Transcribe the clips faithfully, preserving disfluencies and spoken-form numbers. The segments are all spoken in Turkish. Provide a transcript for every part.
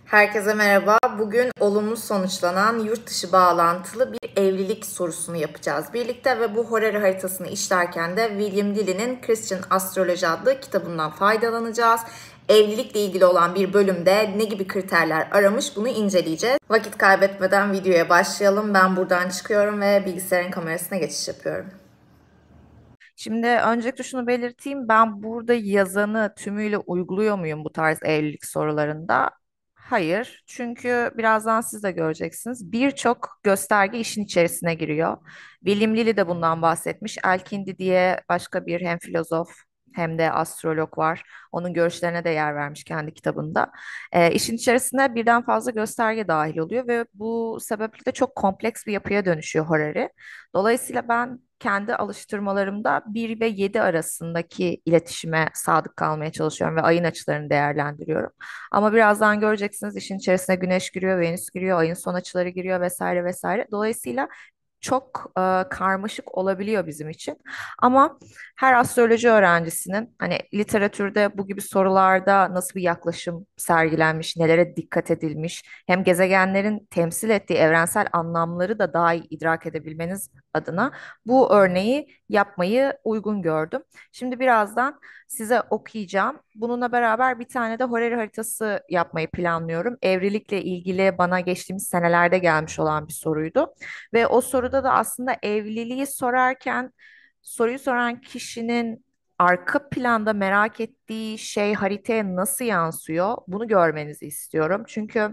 Herkese merhaba. Bugün olumlu sonuçlanan yurt dışı bağlantılı bir evlilik sorusunu yapacağız birlikte ve bu Horary haritasını işlerken de William Lilly'nin Christian Astroloji adlı kitabından faydalanacağız. Evlilikle ilgili olan bir bölümde ne gibi kriterler aramış bunu inceleyeceğiz. Vakit kaybetmeden videoya başlayalım. Ben buradan çıkıyorum ve bilgisayarın kamerasına geçiş yapıyorum. Şimdi öncelikle şunu belirteyim. Ben burada yazanı tümüyle uyguluyor muyum bu tarz evlilik sorularında? Hayır. Çünkü birazdan siz de göreceksiniz. Birçok gösterge işin içerisine giriyor. William Lilly de bundan bahsetmiş. Elkindi diye başka bir hem filozof hem de astrolog var. Onun görüşlerine de yer vermiş kendi kitabında. E, işin içerisine birden fazla gösterge dahil oluyor ve bu sebeple de çok kompleks bir yapıya dönüşüyor Horary. Dolayısıyla ben kendi alıştırmalarımda bir ve yedi arasındaki iletişime sadık kalmaya çalışıyorum ve ayın açılarını değerlendiriyorum. Ama birazdan göreceksiniz işin içerisine Güneş giriyor, Venüs giriyor, ayın son açıları giriyor vesaire vesaire. Dolayısıyla çok e, karmaşık olabiliyor bizim için. Ama her astroloji öğrencisinin hani literatürde bu gibi sorularda nasıl bir yaklaşım sergilenmiş, nelere dikkat edilmiş, hem gezegenlerin temsil ettiği evrensel anlamları da daha iyi idrak edebilmeniz adına bu örneği yapmayı uygun gördüm. Şimdi birazdan size okuyacağım. Bununla beraber bir tane de Horary haritası yapmayı planlıyorum. Evlilikle ilgili bana geçtiğimiz senelerde gelmiş olan bir soruydu. Ve o soruda da aslında evliliği sorarken soruyu soran kişinin arka planda merak ettiği şey haritaya nasıl yansıyor? Bunu görmenizi istiyorum. Çünkü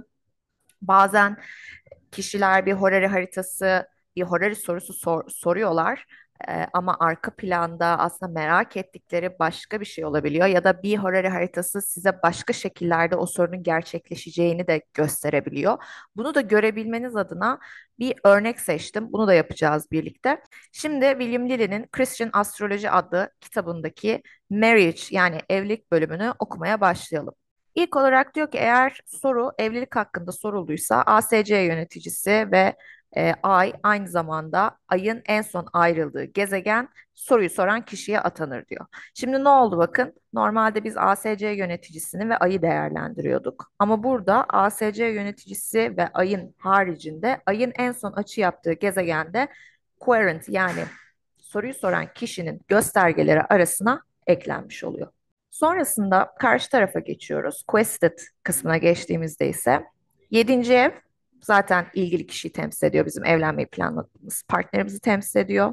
bazen kişiler bir Horary haritası, bir Horary sorusu sor- soruyorlar. Ee, ama arka planda aslında merak ettikleri başka bir şey olabiliyor ya da bir Horary haritası size başka şekillerde o sorunun gerçekleşeceğini de gösterebiliyor. Bunu da görebilmeniz adına bir örnek seçtim. Bunu da yapacağız birlikte. Şimdi William Lilly'nin Christian Astrology adlı kitabındaki Marriage yani evlilik bölümünü okumaya başlayalım. İlk olarak diyor ki eğer soru evlilik hakkında sorulduysa A S C yöneticisi ve e, ay aynı zamanda ayın en son ayrıldığı gezegen soruyu soran kişiye atanır diyor. Şimdi ne oldu bakın? Normalde biz A S C yöneticisini ve ayı değerlendiriyorduk. Ama burada A S C yöneticisi ve ayın haricinde ayın en son açı yaptığı gezegende querent yani soruyu soran kişinin göstergeleri arasına eklenmiş oluyor. Sonrasında karşı tarafa geçiyoruz. Quested kısmına geçtiğimizde ise yedinci ev zaten ilgili kişiyi temsil ediyor. Bizim evlenmeyi planladığımız partnerimizi temsil ediyor.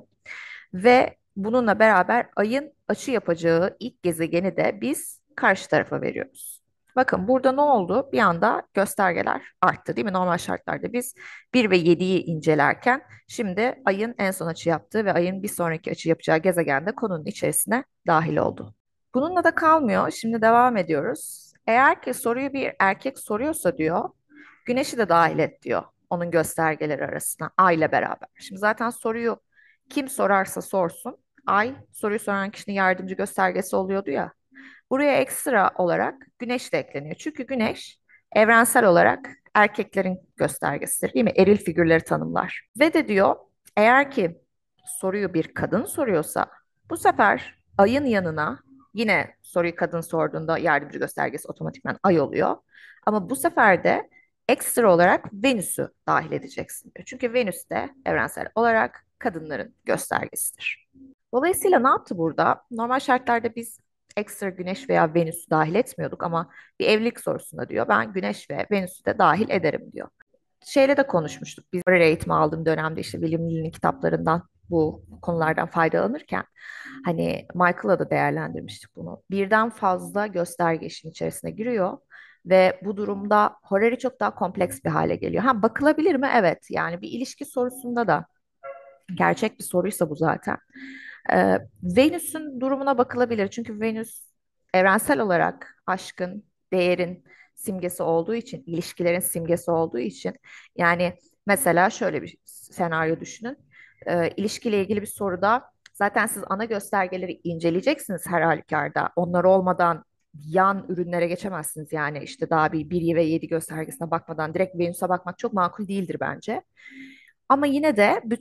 Ve bununla beraber ayın açı yapacağı ilk gezegeni de biz karşı tarafa veriyoruz. Bakın burada ne oldu? Bir anda göstergeler arttı değil mi? Normal şartlarda biz bir ve yediyi incelerken şimdi ayın en son açı yaptığı ve ayın bir sonraki açı yapacağı gezegen de konunun içerisine dahil oldu. Bununla da kalmıyor. Şimdi devam ediyoruz. Eğer ki soruyu bir erkek soruyorsa diyor, güneşi de dahil et diyor onun göstergeleri arasına ay ile beraber. Şimdi zaten soruyu kim sorarsa sorsun, ay soruyu soran kişinin yardımcı göstergesi oluyordu ya. Buraya ekstra olarak güneş de ekleniyor. Çünkü güneş evrensel olarak erkeklerin göstergesidir, değil mi? Eril figürleri tanımlar. Ve de diyor, eğer ki soruyu bir kadın soruyorsa bu sefer ayın yanına yine soruyu kadın sorduğunda yardımcı göstergesi otomatikman ay oluyor. Ama bu sefer de ekstra olarak Venüs'ü dahil edeceksin diyor. Çünkü Venüs de evrensel olarak kadınların göstergesidir. Dolayısıyla ne yaptı burada? Normal şartlarda biz ekstra Güneş veya Venüs'ü dahil etmiyorduk ama bir evlilik sorusunda diyor ben Güneş ve Venüs'ü de dahil ederim diyor. Şeyle de konuşmuştuk. Biz böyle eğitim aldığım dönemde işte William Lilly'nin kitaplarından bu konulardan faydalanırken hani Michael'la da değerlendirmiştik bunu. Birden fazla gösterge işin içerisine giriyor ve bu durumda Horary çok daha kompleks bir hale geliyor. Ha bakılabilir mi? Evet. Yani bir ilişki sorusunda da gerçek bir soruysa bu zaten. Ee, Venüs'ün durumuna bakılabilir. Çünkü Venüs evrensel olarak aşkın, değerin simgesi olduğu için, ilişkilerin simgesi olduğu için yani mesela şöyle bir senaryo düşünün. Ee, ilişkiyle ilgili bir soruda zaten siz ana göstergeleri inceleyeceksiniz her halükarda. Onlar olmadan yan ürünlere geçemezsiniz. Yani işte daha bir bir ve yedi göstergesine bakmadan direkt Venüs'e bakmak çok makul değildir bence. Ama yine de bütün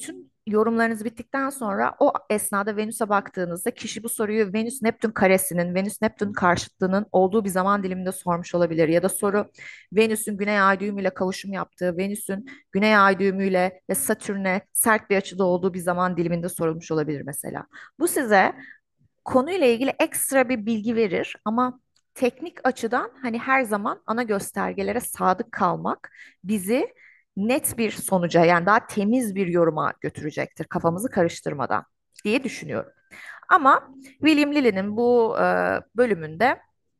yorumlarınız bittikten sonra o esnada Venüs'e baktığınızda kişi bu soruyu Venüs-Neptün karesinin, Venüs-Neptün karşıtlığının olduğu bir zaman diliminde sormuş olabilir. Ya da soru Venüs'ün Güney Ay düğümüyle kavuşum yaptığı, Venüs'ün Güney Ay düğümüyle ve Satürn'e sert bir açıda olduğu bir zaman diliminde sorulmuş olabilir mesela. Bu size konuyla ilgili ekstra bir bilgi verir ama teknik açıdan hani her zaman ana göstergelere sadık kalmak bizi net bir sonuca yani daha temiz bir yoruma götürecektir kafamızı karıştırmadan diye düşünüyorum. Ama William Lilly'nin bu e, bölümünde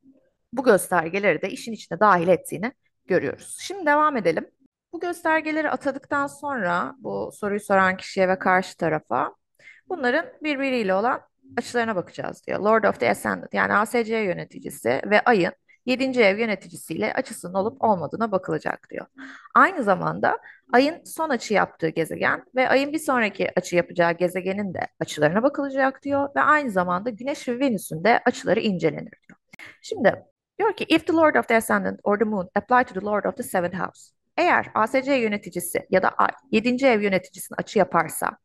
bu göstergeleri de işin içine dahil ettiğini görüyoruz. Şimdi devam edelim. Bu göstergeleri atadıktan sonra bu soruyu soran kişiye ve karşı tarafa bunların birbiriyle olan açılarına bakacağız diyor. Lord of the Ascendant yani A S C yöneticisi ve Ay'ın yedinci ev yöneticisiyle açısının olup olmadığına bakılacak diyor. Aynı zamanda Ay'ın son açı yaptığı gezegen ve Ay'ın bir sonraki açı yapacağı gezegenin de açılarına bakılacak diyor ve aynı zamanda Güneş ve Venüs'ün de açıları incelenir diyor. Şimdi diyor ki if the Lord of the Ascendant or the Moon apply to the Lord of the Seventh House. Eğer A S C yöneticisi ya da Ay yedinci ev yöneticisinin açı yaparsa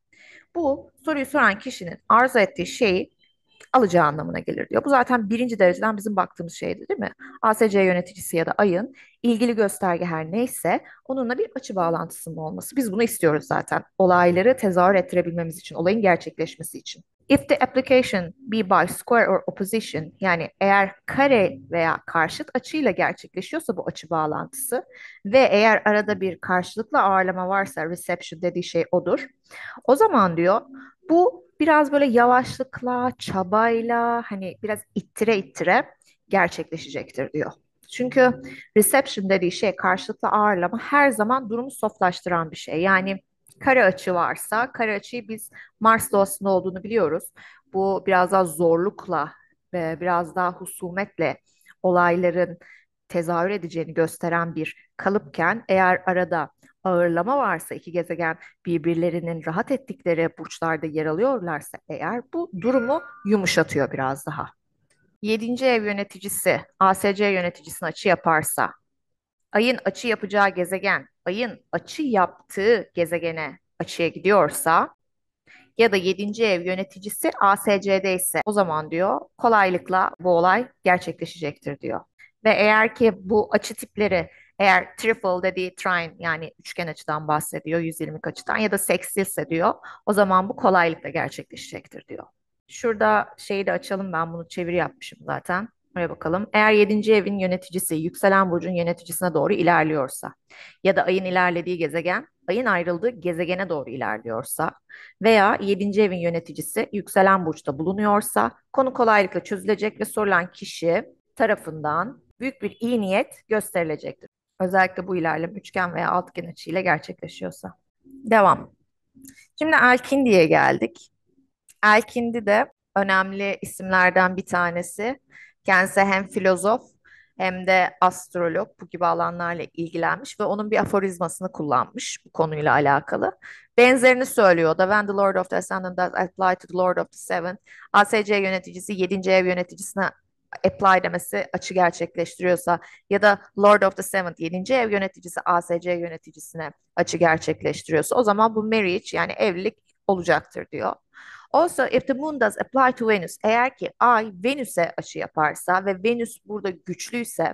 bu soruyu soran kişinin arzu ettiği şeyi alacağı anlamına gelir diyor. Bu zaten birinci dereceden bizim baktığımız şeydi değil mi? A S C yöneticisi ya da ayın ilgili gösterge her neyse onunla bir açı bağlantısının olması. Biz bunu istiyoruz zaten. Olayları tezahür ettirebilmemiz için, olayın gerçekleşmesi için. If the application be by square or opposition yani eğer kare veya karşıt açıyla gerçekleşiyorsa bu açı bağlantısı ve eğer arada bir karşılıklı ağırlama varsa reception dediği şey odur. O zaman diyor bu biraz böyle yavaşlıkla, çabayla hani biraz ittire ittire gerçekleşecektir diyor. Çünkü reception dediği şey karşılıklı ağırlama her zaman durumu softlaştıran bir şey. Yani kare açı varsa kare açıyı biz Mars doğasında olduğunu biliyoruz. Bu biraz daha zorlukla ve biraz daha husumetle olayların tezahür edeceğini gösteren bir kalıpken eğer arada ağırlama varsa iki gezegen birbirlerinin rahat ettikleri burçlarda yer alıyorlarsa eğer bu durumu yumuşatıyor biraz daha. Yedinci ev yöneticisi A S C yöneticisine açı yaparsa ayın açı yapacağı gezegen ayın açı yaptığı gezegene açıya gidiyorsa ya da yedinci ev yöneticisi A S C'de ise o zaman diyor kolaylıkla bu olay gerçekleşecektir diyor. Ve eğer ki bu açı tipleri eğer triple dediği trine yani üçgen açıdan bahsediyor yüz yirmi açıdan ya da sextilse diyor o zaman bu kolaylıkla gerçekleşecektir diyor. Şurada şeyi de açalım ben bunu çeviri yapmışım zaten. Oraya bakalım. Eğer yedinci evin yöneticisi yükselen burcun yöneticisine doğru ilerliyorsa ya da ayın ilerlediği gezegen ayın ayrıldığı gezegene doğru ilerliyorsa veya yedinci evin yöneticisi yükselen burçta bulunuyorsa konu kolaylıkla çözülecek ve sorulan kişi tarafından büyük bir iyi niyet gösterilecektir. Özellikle bu ilerlem üçgen veya altıgen açıyla gerçekleşiyorsa. Devam. Şimdi Elkindi'ye geldik. Elkindi de önemli isimlerden bir tanesi. Kendisi hem filozof hem de astrolog bu gibi alanlarla ilgilenmiş ve onun bir aforizmasını kullanmış bu konuyla alakalı. Benzerini söylüyor da When the Lord of the Ascendant does apply to the Lord of the Seven, A S C yöneticisi yedinci ev yöneticisine apply demesi açı gerçekleştiriyorsa ya da Lord of the Seventh yedinci ev yöneticisi A S C yöneticisine açı gerçekleştiriyorsa o zaman bu marriage yani evlilik olacaktır diyor. Also, if the moon does apply to Venus, eğer ki Ay Venüs'e açı yaparsa ve Venüs burada güçlüyse,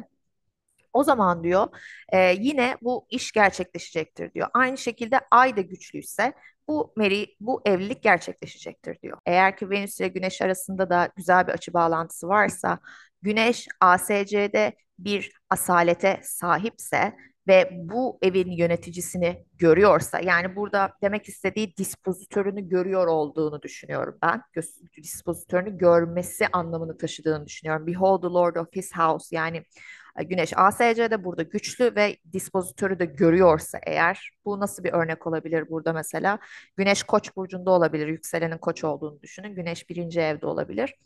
o zaman diyor e, yine bu iş gerçekleşecektir diyor. Aynı şekilde Ay da güçlüyse bu meri, bu evlilik gerçekleşecektir diyor. Eğer ki Venüs ile Güneş arasında da güzel bir açı bağlantısı varsa, Güneş A S C'de bir asalete sahipse ve bu evin yöneticisini görüyorsa yani burada demek istediği dispozitörünü görüyor olduğunu düşünüyorum ben. Gö- Dispozitörünü görmesi anlamını taşıdığını düşünüyorum. Behold the Lord of his house yani Güneş A S C'de burada güçlü ve dispozitörü de görüyorsa eğer bu nasıl bir örnek olabilir burada mesela? Güneş Koç burcunda olabilir. Yükselenin Koç olduğunu düşünün. Güneş birinci evde olabilir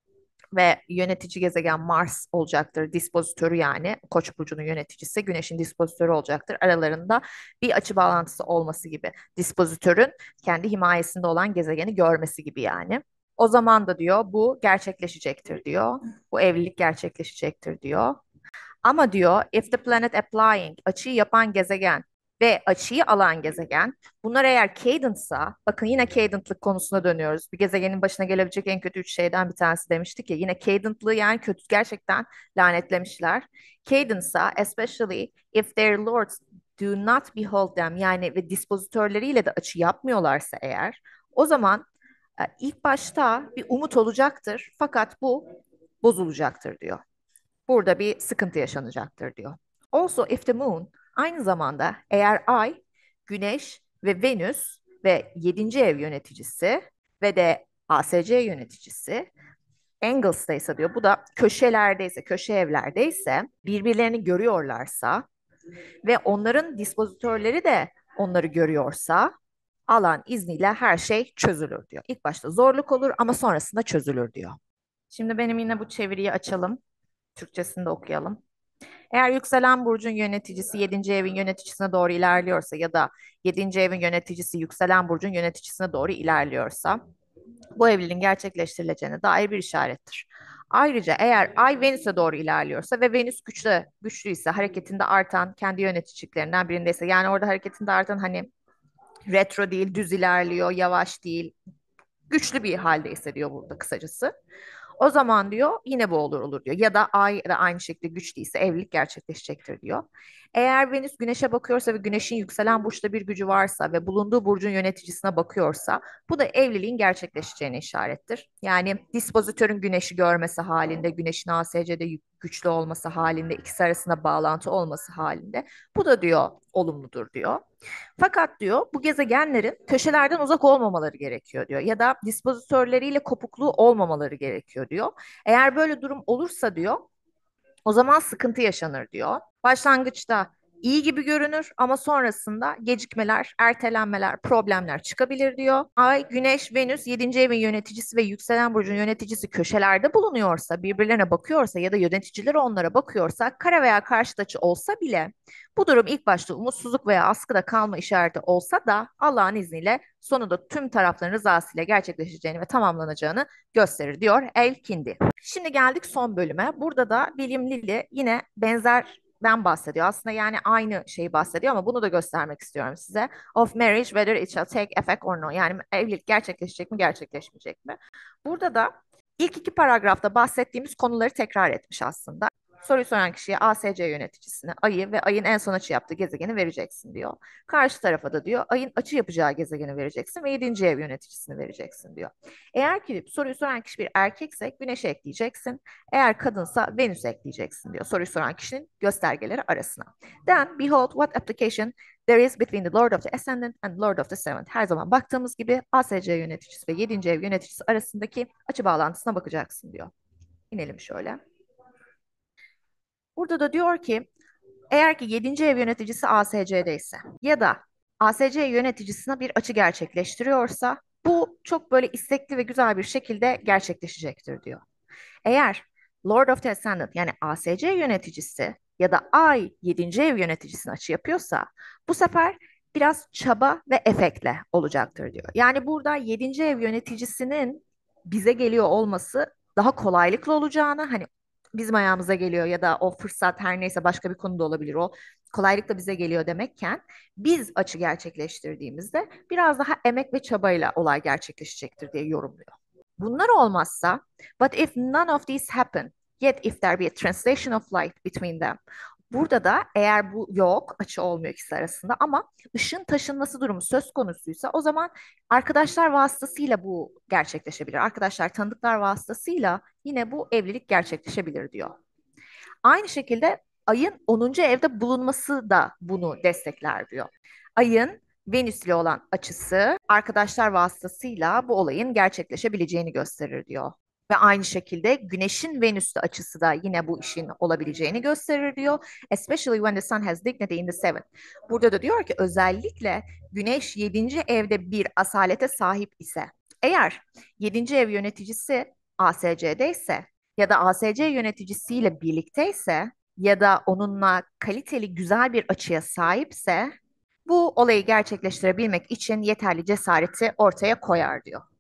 ve yönetici gezegen Mars olacaktır. Dispozitörü yani Koç burcunun yöneticisi Güneş'in dispozitörü olacaktır. Aralarında bir açı bağlantısı olması gibi. Dispozitörün kendi himayesinde olan gezegeni görmesi gibi yani. O zaman da diyor bu gerçekleşecektir diyor. Bu evlilik gerçekleşecektir diyor. Ama diyor if the planet applying açıyı yapan gezegen ve açıyı alan gezegen. Bunlar eğer cadence'sa, bakın yine cadentlık konusuna dönüyoruz. Bir gezegenin başına gelebilecek en kötü üç şeyden bir tanesi demiştik ya. Yine cadentlığı yani kötü, gerçekten lanetlemişler. Cadence'sa, especially if their lords do not behold them, yani ve dispozitörleriyle de açı yapmıyorlarsa eğer, o zaman e, ilk başta bir umut olacaktır fakat bu bozulacaktır diyor. Burada bir sıkıntı yaşanacaktır diyor. Also if the moon, aynı zamanda eğer ay, güneş ve venüs ve yedinci ev yöneticisi ve de A S C yöneticisi angles'taysa diyor, bu da köşelerdeyse, köşe evlerdeyse, birbirlerini görüyorlarsa ve onların dispozitörleri de onları görüyorsa Allah'ın izniyle her şey çözülür diyor. İlk başta zorluk olur ama sonrasında çözülür diyor. Şimdi benim yine bu çeviriyi açalım. Türkçesini de okuyalım. Eğer yükselen burcun yöneticisi yedinci evin yöneticisine doğru ilerliyorsa ya da yedinci evin yöneticisi yükselen burcun yöneticisine doğru ilerliyorsa, bu evliliğin gerçekleştirileceğine dair bir işarettir. Ayrıca eğer Ay Venüs'e doğru ilerliyorsa ve Venüs güçlü, güçlüyse, hareketinde artan kendi yöneticiliklerinden birindeyse, yani orada hareketinde artan hani retro değil, düz ilerliyor, yavaş değil, güçlü bir haldeyse diyor burada kısacası. O zaman diyor yine bu olur olur diyor. Ya da ay da aynı şekilde güçlüyse evlilik gerçekleşecektir diyor. Eğer Venüs Güneş'e bakıyorsa ve Güneş'in yükselen burçta bir gücü varsa ve bulunduğu burcun yöneticisine bakıyorsa, bu da evliliğin gerçekleşeceğine işarettir. Yani dispozitörün Güneş'i görmesi halinde, Güneş'in A S C'de güçlü olması halinde, ikisi arasında bağlantı olması halinde, bu da diyor olumludur diyor. Fakat diyor bu gezegenlerin köşelerden uzak olmamaları gerekiyor diyor. Ya da dispozitörleriyle kopukluğu olmamaları gerekiyor diyor. Eğer böyle durum olursa diyor, o zaman sıkıntı yaşanır diyor. Başlangıçta iyi gibi görünür ama sonrasında gecikmeler, ertelenmeler, problemler çıkabilir diyor. Ay, Güneş, Venüs, yedinci evin yöneticisi ve yükselen burcun yöneticisi köşelerde bulunuyorsa, birbirlerine bakıyorsa ya da yöneticileri onlara bakıyorsa, kare veya karşıt açı olsa bile, bu durum ilk başta umutsuzluk veya askıda kalma işareti olsa da Allah'ın izniyle sonunda tüm tarafların rızasıyla gerçekleşeceğini ve tamamlanacağını gösterir diyor El-Kindi. Şimdi geldik son bölüme. Burada da William Lilly yine benzerden bahsediyor. Aslında yani aynı şeyi bahsediyor ama bunu da göstermek istiyorum size. Of marriage, whether it shall take effect or no. Yani evlilik gerçekleşecek mi, gerçekleşmeyecek mi? Burada da ilk iki paragrafta bahsettiğimiz konuları tekrar etmiş aslında. Soruyu soran kişiye A S C yöneticisini, ayı ve ayın en son açı yaptığı gezegeni vereceksin diyor. Karşı tarafa da diyor ayın açı yapacağı gezegeni vereceksin ve yedinci ev yöneticisini vereceksin diyor. Eğer ki soruyu soran kişi bir erkekse Güneş'i ekleyeceksin. Eğer kadınsa Venüs'ü ekleyeceksin diyor soruyu soran kişinin göstergeleri arasına. Then behold what application there is between the Lord of the Ascendant and Lord of the Seventh. Her zaman baktığımız gibi A S C yöneticisi ve yedinci ev yöneticisi arasındaki açı bağlantısına bakacaksın diyor. İnelim şöyle. Burada da diyor ki eğer ki yedinci ev yöneticisi A S C'deyse ya da A S C yöneticisine bir açı gerçekleştiriyorsa, bu çok böyle istekli ve güzel bir şekilde gerçekleşecektir diyor. Eğer Lord of the Ascendant yani A S C yöneticisi ya da Ay yedinci ev yöneticisine açı yapıyorsa, bu sefer biraz çaba ve efektle olacaktır diyor. Yani burada yedinci ev yöneticisinin bize geliyor olması daha kolaylıkla olacağını, hani bizim ayağımıza geliyor ya da o fırsat her neyse başka bir konuda olabilir, o kolaylıkla bize geliyor demekken, biz açı gerçekleştirdiğimizde biraz daha emek ve çabayla olay gerçekleşecektir diye yorumluyor. Bunlar olmazsa, but if none of these happen, yet if there be a translation of light between them. Burada da eğer bu yok, açı olmuyor ikisi arasında ama ışın taşınması durumu söz konusuysa, o zaman arkadaşlar vasıtasıyla bu gerçekleşebilir. Arkadaşlar, tanıdıklar vasıtasıyla yine bu evlilik gerçekleşebilir diyor. Aynı şekilde ayın onuncu evde bulunması da bunu destekler diyor. Ayın Venüs ile olan açısı arkadaşlar vasıtasıyla bu olayın gerçekleşebileceğini gösterir diyor. Ve aynı şekilde Güneş'in Venüs'te açısı da yine bu işin olabileceğini gösterir diyor. Especially when the sun has dignity in the seventh. Burada da diyor ki özellikle Güneş yedinci evde bir asalete sahip ise, eğer yedinci ev yöneticisi A S C'de ise ya da A S C yöneticisiyle birlikteyse ya da onunla kaliteli güzel bir açıya sahipse, bu olayı gerçekleştirebilmek için yeterli cesareti ortaya koyar diyor.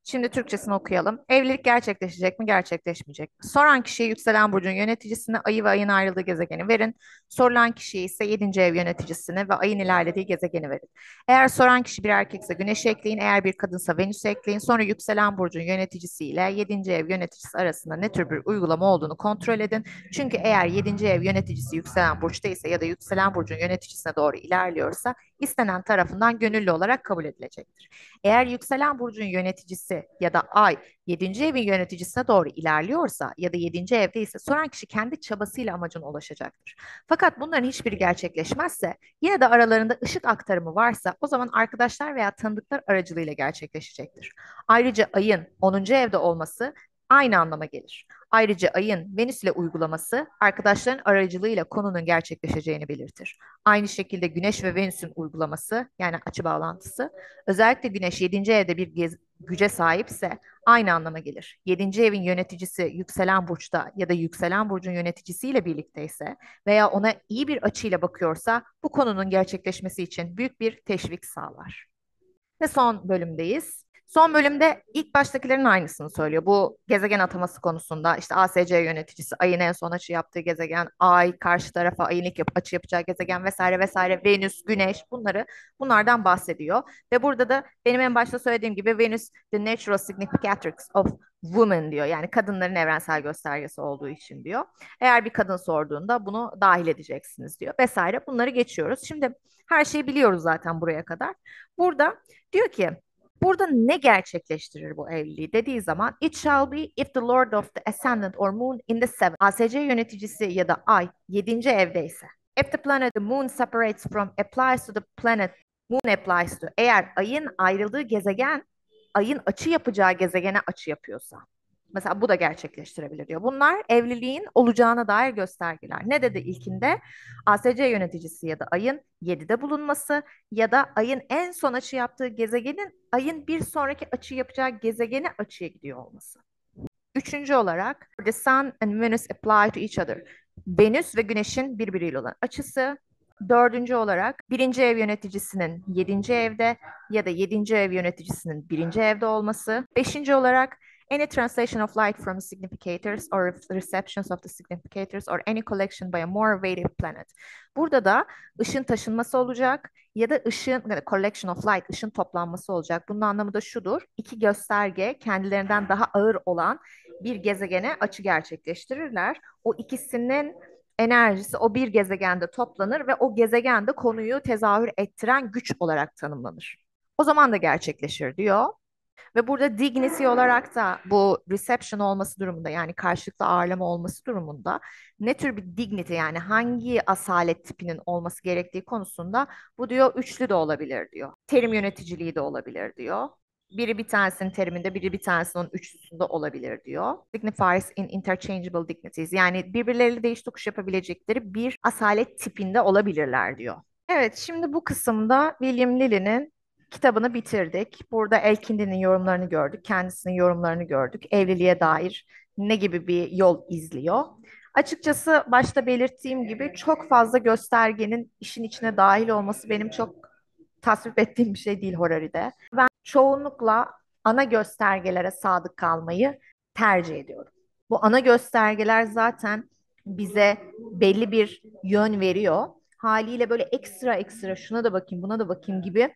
Şimdi Türkçesini okuyalım. Evlilik gerçekleşecek mi, gerçekleşmeyecek mi? Soran kişiye yükselen burcun yöneticisini, ayı ve ayın ayrıldığı gezegeni verin. Sorulan kişiye ise yedinci ev yöneticisini ve ayın ilerlediği gezegeni verin. Eğer soran kişi bir erkekse Güneş'i ekleyin, eğer bir kadınsa Venüs'ü ekleyin. Sonra yükselen burcun yöneticisiyle yedinci ev yöneticisi arasında ne tür bir uygulama olduğunu kontrol edin. Çünkü eğer yedinci ev yöneticisi yükselen burçta ise ya da yükselen burcun yöneticisine doğru ilerliyorsa istenen tarafından gönüllü olarak kabul edilecektir. Eğer yükselen burcun yöneticisi ya da ay yedinci evin yöneticisine doğru ilerliyorsa ya da yedinci evde ise soran kişi kendi çabasıyla amacına ulaşacaktır. Fakat bunların hiçbiri gerçekleşmezse yine de aralarında ışık aktarımı varsa o zaman arkadaşlar veya tanıdıklar aracılığıyla gerçekleşecektir. Ayrıca ayın onuncu evde olması aynı anlama gelir. Ayrıca ayın Venüs ile uygulaması arkadaşların aracılığıyla konunun gerçekleşeceğini belirtir. Aynı şekilde Güneş ve Venüs'ün uygulaması yani açı bağlantısı özellikle Güneş yedinci evde bir gez- güce sahipse aynı anlama gelir. Yedinci evin yöneticisi yükselen burçta ya da yükselen burcun yöneticisiyle birlikteyse veya ona iyi bir açıyla bakıyorsa bu konunun gerçekleşmesi için büyük bir teşvik sağlar. Ve son bölümdeyiz. Son bölümde ilk baştakilerin aynısını söylüyor. Bu gezegen ataması konusunda işte A S C yöneticisi, ayın en son açı yaptığı gezegen, ay karşı tarafa ayın ilk yap açı yapacağı gezegen vesaire vesaire, Venüs, Güneş bunları bunlardan bahsediyor. Ve burada da benim en başta söylediğim gibi Venüs the natural significatrix of woman diyor. Yani kadınların evrensel göstergesi olduğu için diyor. Eğer bir kadın sorduğunda bunu dahil edeceksiniz diyor vesaire. Bunları geçiyoruz. Şimdi her şeyi biliyoruz zaten buraya kadar. Burada diyor ki burada ne gerçekleştirir bu evliliği dediği zaman it shall be if the lord of the ascendant or moon in the seventh. A S C yöneticisi ya da ay yedinci evdeyse. If the planet the moon separates from applies to the planet moon applies to. Eğer ayın ayrıldığı gezegen ayın açı yapacağı gezegene açı yapıyorsa. Mesela bu da gerçekleştirebilir diyor. Bunlar evliliğin olacağına dair göstergeler. Ne dedi ilkinde? A S C yöneticisi ya da ayın yedide bulunması ya da ayın en son açı yaptığı gezegenin ayın bir sonraki açı yapacağı gezegene açıya gidiyor olması. Üçüncü olarak the sun and Venus apply to each other. Venüs ve Güneş'in birbiriyle olan açısı. Dördüncü olarak birinci ev yöneticisinin yedinci evde ya da yedinci ev yöneticisinin birinci evde olması. Beşinci olarak any translation of light from the significators or receptions of the significators or any collection by a more weighted planet. Burada da ışın taşınması olacak ya da ışın collection of light, ışın toplanması olacak. Bunun anlamı da şudur. İki gösterge kendilerinden daha ağır olan bir gezegene açı gerçekleştirirler. O ikisinin enerjisi o bir gezegende toplanır ve o gezegende konuyu tezahür ettiren güç olarak tanımlanır. O zaman da gerçekleşir diyor. Ve burada dignity olarak da bu reception olması durumunda yani karşılıklı ağırlama olması durumunda ne tür bir dignity yani hangi asalet tipinin olması gerektiği konusunda bu diyor üçlü de olabilir diyor. Terim yöneticiliği de olabilir diyor. Biri bir tanesinin teriminde, biri bir tanesinin üçlüsünde olabilir diyor. Signifiers in interchangeable dignities. Yani birbirleriyle değiş tokuş yapabilecekleri bir asalet tipinde olabilirler diyor. Evet, şimdi bu kısımda William Lilly'nin kitabını bitirdik. Burada Elkindi'nin yorumlarını gördük, kendisinin yorumlarını gördük. Evliliğe dair ne gibi bir yol izliyor. Açıkçası başta belirttiğim gibi çok fazla göstergenin işin içine dahil olması benim çok tasvip ettiğim bir şey değil Horari'de. Ben çoğunlukla ana göstergelere sadık kalmayı tercih ediyorum. Bu ana göstergeler zaten bize belli bir yön veriyor. Haliyle böyle ekstra ekstra şuna da bakayım, buna da bakayım gibi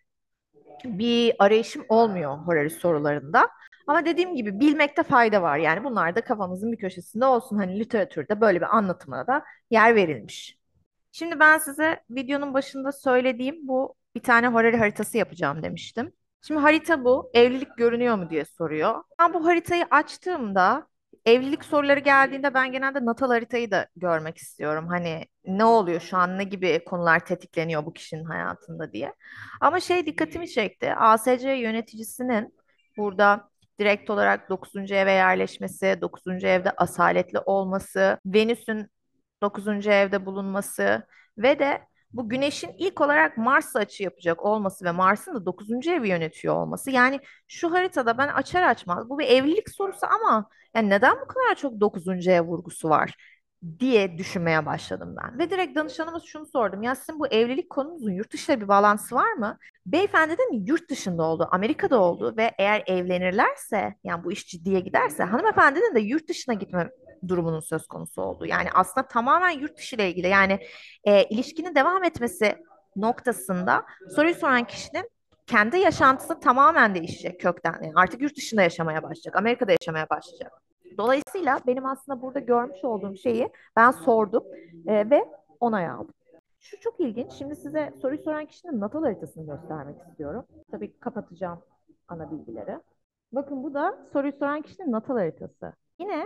bir arayışım olmuyor Horary sorularında. Ama dediğim gibi bilmekte fayda var. Yani bunlar da kafamızın bir köşesinde olsun. Hani literatürde böyle bir anlatımına da yer verilmiş. Şimdi ben size videonun başında söylediğim bu bir tane Horary haritası yapacağım demiştim. Şimdi harita bu. Evlilik görünüyor mu diye soruyor. Ben bu haritayı açtığımda evlilik soruları geldiğinde ben genelde natal haritayı da görmek istiyorum. Hani ne oluyor şu an, ne gibi konular tetikleniyor bu kişinin hayatında diye. Ama şey dikkatimi çekti. A S C yöneticisinin burada direkt olarak dokuzuncu eve yerleşmesi, dokuzuncu evde asaletli olması, Venüs'ün dokuzuncu evde bulunması ve de bu Güneş'in ilk olarak Mars'la açı yapacak olması ve Mars'ın da dokuzuncu evi yönetiyor olması. Yani şu haritada ben açar açmaz bu bir evlilik sorusu ama yani neden bu kadar çok dokuzuncu ev vurgusu var diye düşünmeye başladım ben. Ve direkt danışanıma şunu sordum. Ya sizin bu evlilik konunuzun yurt dışıyla bir bağlantısı var mı? Beyefendi de mi yurt dışında oldu, Amerika'da oldu ve eğer evlenirlerse, yani bu iş ciddiye giderse hanımefendinin de yurt dışına gitme durumunun söz konusu oldu. Yani aslında tamamen yurt dışı ile ilgili. Yani e, ilişkinin devam etmesi noktasında soruyu soran kişinin kendi yaşantısı tamamen değişecek kökten. Yani artık yurt dışında yaşamaya başlayacak, Amerika'da yaşamaya başlayacak. Dolayısıyla benim aslında burada görmüş olduğum şeyi ben sordum e, ve onay aldım. Şu çok ilginç. Şimdi size soruyu soran kişinin natal haritasını göstermek istiyorum. Tabii kapatacağım ana bilgileri. Bakın bu da soruyu soran kişinin natal haritası. Yine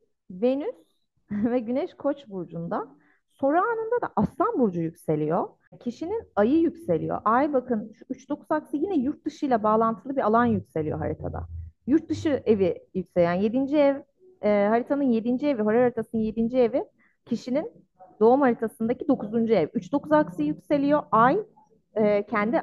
Venüs ve Güneş Koç burcunda. Soru anında da Aslan burcu yükseliyor. Kişinin ayı yükseliyor. Ay bakın şu üç dokuz aksı yine yurt dışı ile bağlantılı bir alan yükseliyor haritada. Yurt dışı evi yükselen yedinci ev, e, haritanın yedinci evi, horoskop haritasının yedinci evi kişinin doğum haritasındaki dokuzuncu ev. üç dokuz aksı yükseliyor. Ay e, kendi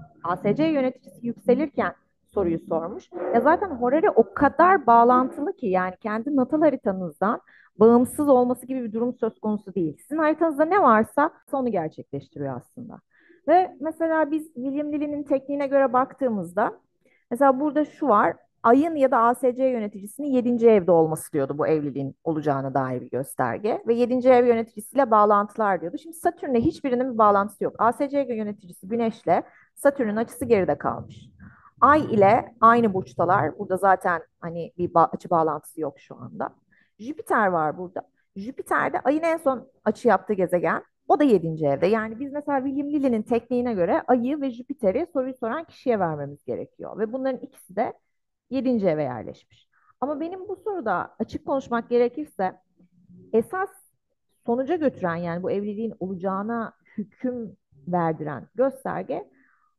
A S C yöneticisi yükselirken soruyu sormuş. Ya zaten Horary o kadar bağlantılı ki, yani kendi natal haritanızdan bağımsız olması gibi bir durum söz konusu değil. Sizin haritanızda ne varsa onu gerçekleştiriyor aslında. Ve mesela biz William Lilly'nin tekniğine göre baktığımızda mesela burada şu var. Ayın ya da A S C yöneticisinin yedinci evde olması diyordu bu evliliğin olacağına dair bir gösterge. Ve yedinci ev yöneticisiyle bağlantılar diyordu. Şimdi Satürn'le hiçbirinin bir bağlantısı yok. A S C yöneticisi Güneş'le Satürn'ün açısı geride kalmış. Ay ile aynı burçtalar. Burada zaten hani bir ba- açı bağlantısı yok şu anda. Jüpiter var burada. Jüpiter'de ayın en son açı yaptığı gezegen. O da yedinci evde. Yani biz mesela William Lilly'nin tekniğine göre ayı ve Jüpiter'i soruyu soran kişiye vermemiz gerekiyor. Ve bunların ikisi de yedinci eve yerleşmiş. Ama benim bu soruda açık konuşmak gerekirse esas sonuca götüren, yani bu evliliğin olacağına hüküm verdiren gösterge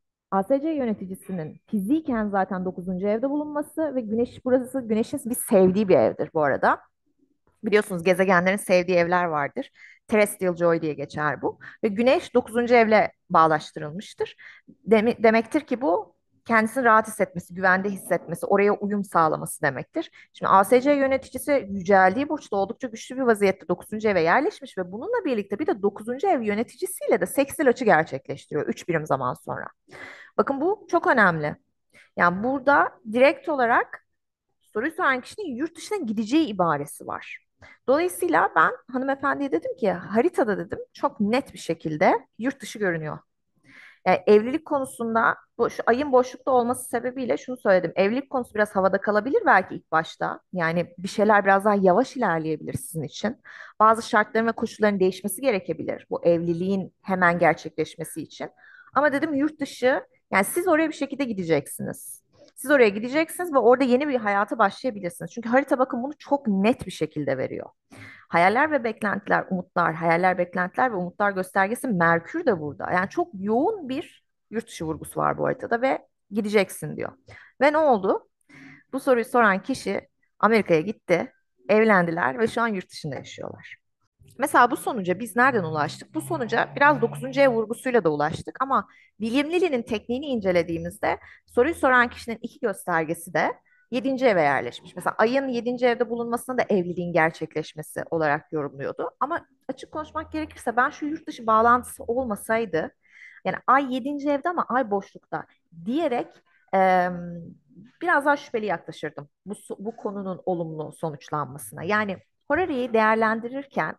A S C yöneticisinin fiziken zaten dokuzuncu evde bulunması ve güneş, burası güneşin bir sevdiği bir evdir bu arada. Biliyorsunuz gezegenlerin sevdiği evler vardır. Terrestrial Joy diye geçer bu. Ve güneş dokuzuncu evle bağlaştırılmıştır. Demi- demektir ki bu kendisini rahat hissetmesi, güvende hissetmesi, oraya uyum sağlaması demektir. Şimdi A S C yöneticisi yüceldiği burçta oldukça güçlü bir vaziyette dokuzuncu eve yerleşmiş ve bununla birlikte bir de dokuzuncu ev yöneticisiyle de seksil açı gerçekleştiriyor üç birim zaman sonra. Bakın bu çok önemli. Yani burada direkt olarak soruyu soran kişinin yurt dışına gideceği ibaresi var. Dolayısıyla ben hanımefendiye dedim ki haritada dedim çok net bir şekilde yurt dışı görünüyor. Yani evlilik konusunda bu şu ayın boşlukta olması sebebiyle şunu söyledim. Evlilik konusu biraz havada kalabilir belki ilk başta. Yani bir şeyler biraz daha yavaş ilerleyebilir sizin için. Bazı şartların ve koşulların değişmesi gerekebilir bu evliliğin hemen gerçekleşmesi için. Ama dedim yurt dışı, yani siz oraya bir şekilde gideceksiniz. Siz oraya gideceksiniz ve orada yeni bir hayata başlayabilirsiniz. Çünkü harita bakın bunu çok net bir şekilde veriyor. Hayaller ve beklentiler, umutlar, hayaller, beklentiler ve umutlar göstergesi Merkür de burada. Yani çok yoğun bir yurt dışı vurgusu var bu haritada ve gideceksin diyor. Ve ne oldu? Bu soruyu soran kişi Amerika'ya gitti, evlendiler ve şu an yurt dışında yaşıyorlar. Mesela bu sonuca biz nereden ulaştık? Bu sonuca biraz dokuzuncu ev vurgusuyla da ulaştık ama William Lilly'nin tekniğini incelediğimizde soruyu soran kişinin iki göstergesi de yedinci eve yerleşmiş. Mesela ayın yedinci evde bulunmasına da evliliğin gerçekleşmesi olarak yorumluyordu. Ama açık konuşmak gerekirse ben şu yurt dışı bağlantısı olmasaydı, yani ay yedinci evde ama ay boşlukta diyerek e, biraz daha şüpheli yaklaşırdım bu, bu konunun olumlu sonuçlanmasına. Yani Horary'i değerlendirirken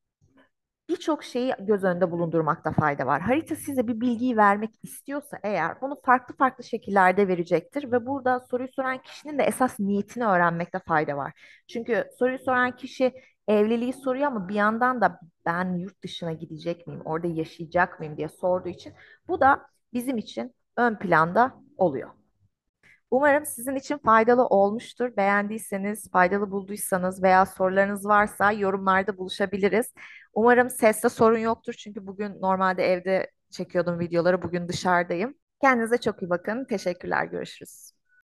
birçok şeyi göz önünde bulundurmakta fayda var. Harita size bir bilgiyi vermek istiyorsa eğer bunu farklı farklı şekillerde verecektir ve burada soruyu soran kişinin de esas niyetini öğrenmekte fayda var. Çünkü soruyu soran kişi evliliği soruyor ama bir yandan da ben yurt dışına gidecek miyim, orada yaşayacak mıyım diye sorduğu için bu da bizim için ön planda oluyor. Umarım sizin için faydalı olmuştur. Beğendiyseniz, faydalı bulduysanız veya sorularınız varsa yorumlarda buluşabiliriz. Umarım seste sorun yoktur çünkü bugün normalde evde çekiyordum videoları, bugün dışarıdayım. Kendinize çok iyi bakın. Teşekkürler, görüşürüz.